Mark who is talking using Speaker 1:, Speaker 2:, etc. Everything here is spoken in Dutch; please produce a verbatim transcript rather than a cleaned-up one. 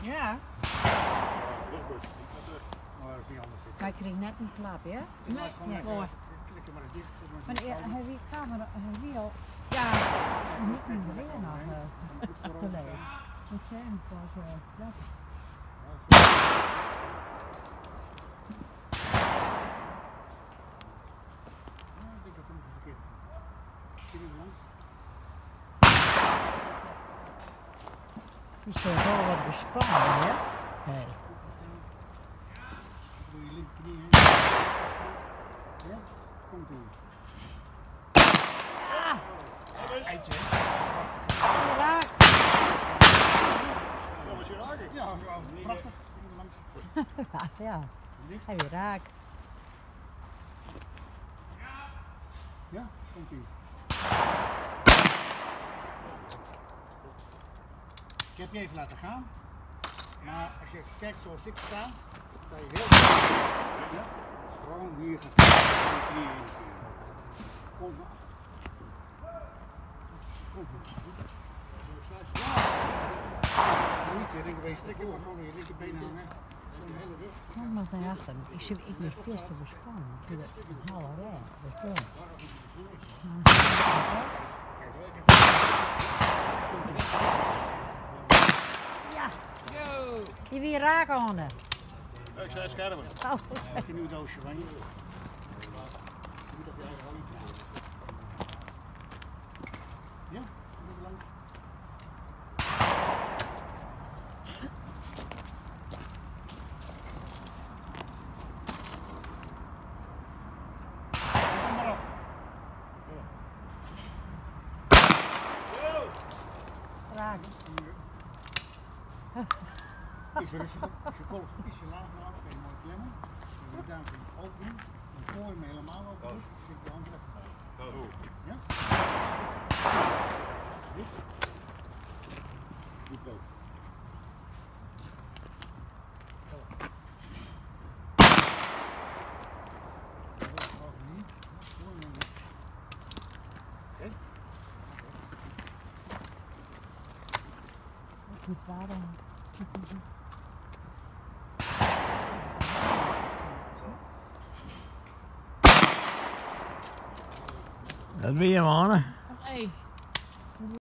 Speaker 1: Ja.
Speaker 2: Maar dat is niet anders.
Speaker 1: Maar ik kreeg net een klap, ja?
Speaker 2: Nee,
Speaker 1: Nee.
Speaker 2: mooi. Klik hem maar eens dicht.
Speaker 1: Maar hij wie camera, hij wie al, ja, niet meer weer nog te leven. Moet jij hem pas klappen?
Speaker 2: Ik denk dat hem zo verkeerd. Zie je langs?
Speaker 1: Die is toch wel wat bespannen, hè? Nee.
Speaker 2: Doe je linkerknie heen. Ja, komt ie.
Speaker 1: Ah!
Speaker 2: Eitje.
Speaker 1: Raak!
Speaker 2: Ja, wat je raakt. Ja, prachtig. Langs.
Speaker 1: Ja,
Speaker 2: Licht.
Speaker 1: hij weer raak.
Speaker 2: Ja, komt ie. Ik heb je even laten gaan. Maar als je kijkt zoals ik sta, sta je heel goed. Ja? Gewoon hier gaan je knieën in. Kom maar. Kom maar. En niet je linkerbeen strekken, maar gewoon je linkerbeen hangen.
Speaker 1: Kom maar naar achter. Ik zit ik ben veel te bespannen. Ik doe het halve weg. Dat is leuk. Ja. Je weer raken handen.
Speaker 2: Ja, ik zei schermen.
Speaker 1: Oh.
Speaker 2: Heb je een nieuw doosje van je? Je moet op je eigen handje. Ja, even langs. Kom maar af.
Speaker 1: Raak.
Speaker 2: Is rustig. Als je kolf ietsje laag houdt, kun je mooi klemmen. En je duimpje open doen. Dan gooi je hem helemaal open. Dus zit je hand er even bij. Ja? Dit. Goed ook.
Speaker 1: Goed waren.
Speaker 3: Dat weer, mannen.